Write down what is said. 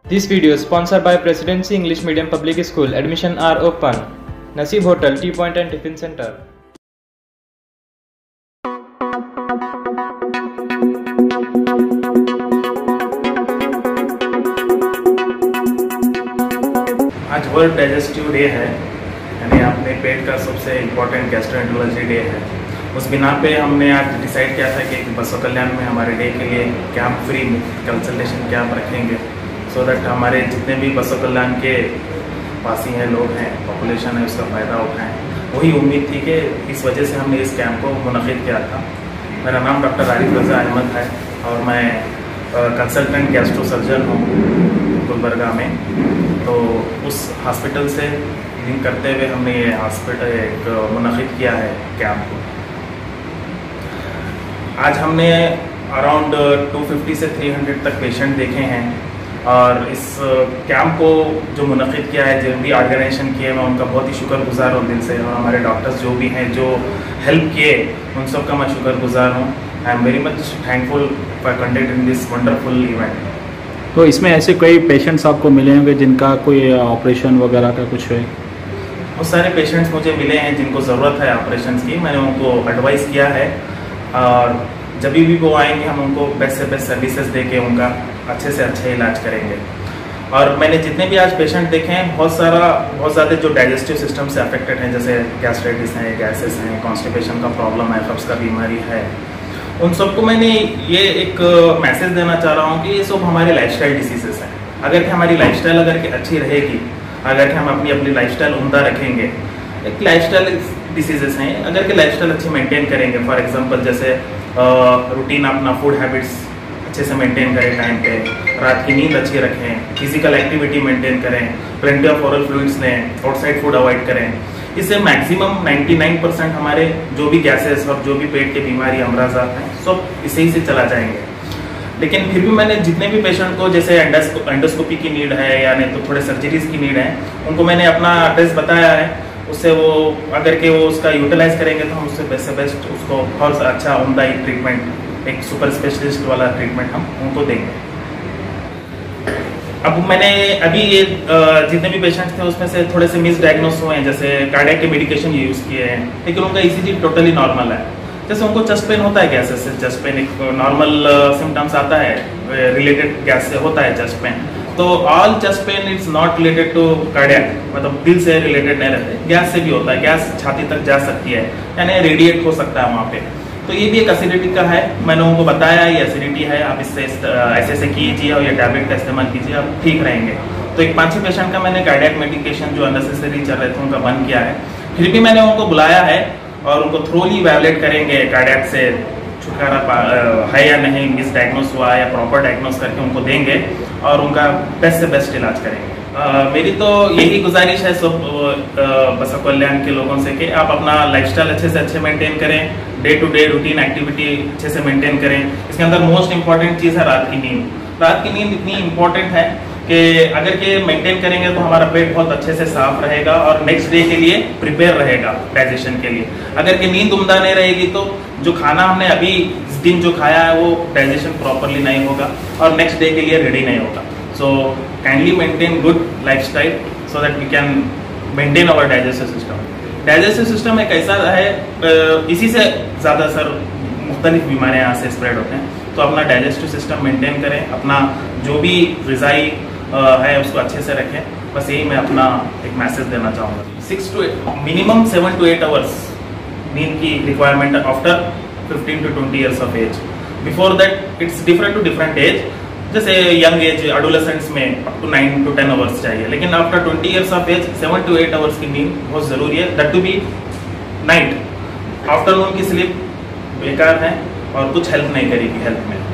This video is sponsored by Presidency English Medium Public School. Admission are open. Naseeb Hotel, Tea Point and Tiffin Center. आज world digestive day है, यानी अपने पेट का सबसे important gastroenterology day है। उस बिना पे हमने आज डिसाइड किया था कि बसव कल्याण में हमारे डे के लिए कैंप फ्री कंसल्टेशन कैंप रखेंगे, सो दैट हमारे जितने भी बसव कल्याण के वासी हैं, लोग हैं, पॉपुलेशन है, उसका फ़ायदा उठाएं। वही उम्मीद थी कि इस वजह से हमने इस कैंप को मुनक़िद किया था। मेरा नाम डॉक्टर आरिफ रज़ा अहमद है और मैं कंसल्टेंट गैस्ट्रो सर्जन हूँ गुलबर्गा में। तो उस हॉस्पिटल से लिंक करते हुए हमने ये हॉस्पिटल एक मुनक़िद किया है कैंप को। आज हमने अराउंड 250 से 300 तक पेशेंट देखे हैं और इस कैंप को जो मुनक़िद किया है, जो भी ऑर्गेनाइजेशन किए, मैं उनका बहुत ही शुक्रगुजार हूँ दिल से। और हमारे डॉक्टर्स जो भी हैं, जो हेल्प किए, उन सब का मैं शुक्रगुजार हूँ। I am very much thankful for conducting this wonderful event. तो इसमें ऐसे कई पेशेंट्स आपको मिले होंगे जिनका कोई ऑपरेशन वगैरह का कुछ है? बहुत सारे पेशेंट्स मुझे मिले हैं जिनको ज़रूरत है ऑपरेशन की। मैंने उनको एडवाइस किया है और जब भी वो आएंगे हम उनको बेस्ट से बेस्ट सर्विसेज दे के उनका अच्छे से अच्छा इलाज करेंगे। और मैंने जितने भी आज पेशेंट देखे हैं, बहुत ज़्यादा जो डाइजेस्टिव सिस्टम से अफेक्टेड हैं, जैसे गैस्ट्राइटिस हैं, गैसेस हैं, कॉन्स्टिपेशन का प्रॉब्लम है, कब्ज़ का बीमारी है, उन सबको मैंने ये एक मैसेज देना चाह रहा हूँ कि ये सब हमारे लाइफस्टाइल डिसीजेस हैं। अगर कि हमारी लाइफस्टाइल अगर कि अच्छी रहेगी, अगर कि हम अपनी लाइफस्टाइल उम्दा रखेंगे, एक लाइफस्टाइल डिसीजेस हैं, अगर कि लाइफस्टाइल अच्छी मेंटेन करेंगे, फॉर एग्जांपल जैसे रूटीन अपना फूड हैबिट्स अच्छे से मेंटेन करें, टाइम पे रात की नींद अच्छी रखें, फिजिकल एक्टिविटी मेंटेन करें, प्लेंटी ऑफ ओरल फ्लूइड्स लें, आउटसाइड फूड अवॉइड करें। इससे मैक्सिमम 99% हमारे जो भी गैसेस और जो भी पेट के बीमारी अमराजात हैं, सब इसे ही से चला जाएंगे। लेकिन फिर भी मैंने जितने भी पेशेंट को जैसे एंडोस्कोपी की नीड है या नहीं तो थोड़े सर्जरीज की नीड है, उनको मैंने अपना एड्रेस बताया है। उससे वो अगर के वो उसका यूटिलाइज करेंगे तो हम उससे बेस्ट से बेस्ट उसको और अच्छा उम्दा ट्रीटमेंट, एक सुपर स्पेशलिस्ट वाला ट्रीटमेंट हम उनको देंगे। अब मैंने अभी ये जितने भी पेशेंट्स थे उसमें से थोड़े से मिस डायग्नोस हुए हैं, जैसे कार्डियक के मेडिकेशन यूज़ किए हैं, लेकिन उनका ईसीजी टोटली नॉर्मल है। जैसे उनको चेस्ट पेन होता है गैसेस से, चेस्ट पेन एक नॉर्मल सिम्टम्स आता है, रिलेटेड गैस से होता है चेस्ट पेन। तो all chest pain it's not related to cardiac, मतलब दिल से रिलेटेड नहीं रहते, गैस से भी होता है, गैस छाती तक जा सकती है, यानी रेडिएट हो सकता है वहाँ पे। तो ये भी एक एसिडिटी का है, मैंने उनको बताया ये एसिडिटी है, आप इससे ऐसे कीजिए और ये टैबलेट का इस्तेमाल कीजिए, आप ठीक रहेंगे। तो एक 5-6 पेशेंट का मैंने कार्डियक मेडिकेशन जो अननेसेसरी चल रहे थे उनका बंद किया है। फिर भी मैंने उनको बुलाया है और उनको थ्रोली इवैल्यूएट करेंगे कार्डियक से छुटकारा है या नहीं, मिस डायग्नोस हुआ या प्रॉपर डायग्नोस करके उनको देंगे और उनका बेस्ट से बेस्ट इलाज करेंगे। मेरी तो यही गुजारिश है सब बसव कल्याण के लोगों से कि आप अपना लाइफस्टाइल अच्छे से अच्छे मेंटेन करें, day to day routine activity अच्छे से मेंटेन करें। इसके अंदर मोस्ट इंपॉर्टेंट चीज़ है रात की नींद। रात की नींद इतनी इंपॉर्टेंट है कि अगर के मेंटेन करेंगे तो हमारा पेट बहुत अच्छे से साफ रहेगा और नेक्स्ट डे के लिए प्रिपेयर रहेगा डाइजेशन के लिए। अगर कि नींद उम्दा नहीं रहेगी तो जो खाना हमने अभी इस दिन जो खाया है वो डाइजेशन प्रॉपरली नहीं होगा और नेक्स्ट डे के लिए रेडी नहीं होगा। So kindly maintain good lifestyle so that we can maintain our digestive system. Digestive system एक ऐसा है, इसी से ज़्यादा सर मुख्तलिफ बीमारियाँ यहाँ से स्प्रेड होते हैं। तो अपना डाइजेस्टिव सिस्टम मेंटेन करें, अपना जो भी ग़िज़ाई है उसको अच्छे से रखें। बस यही मैं अपना एक मैसेज देना चाहूँगा। मिनिमम 7 to 8 आवर्स नींद की requirement after 15 to 20 years of age. Before that it's different to different age. जैसे यंग एज एडोलेसेंट्स में अप टू 9 to 10 आवर्स चाहिए, लेकिन after 20 years of age 7 to 8 hours की नींद बहुत ज़रूरी है, that to be night. Afternoon की स्लीप बेकार है और कुछ हेल्प नहीं करेगी हेल्थ में।